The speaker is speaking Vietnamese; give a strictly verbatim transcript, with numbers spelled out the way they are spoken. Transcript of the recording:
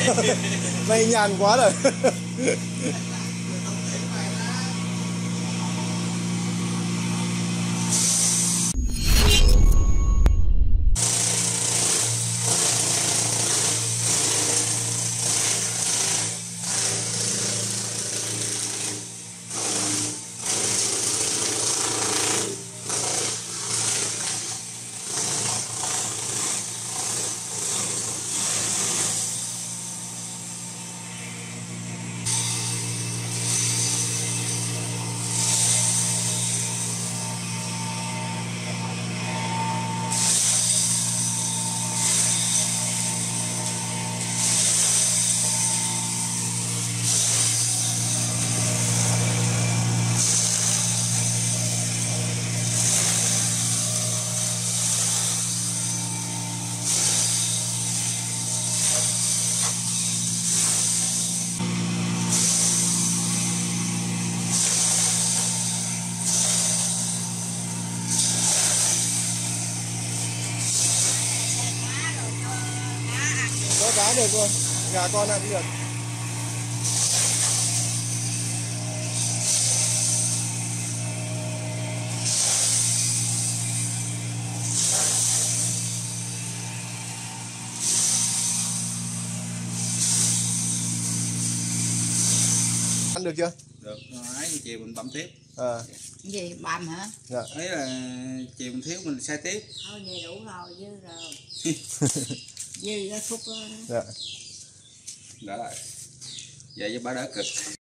Mày nhàn quá rồi. Có cá được luôn, gà con ăn cũng được. Ăn được chưa? Được, ấy chiều mình bấm tiếp. À. Gì bầm hả? Dạ. Ấy là chiều mình thiếu mình sai tiếp. Thôi về đủ rồi, dư rồi. Dư ra khúc đó. Dạ. Đã lại. Vậy với bà đỡ cực.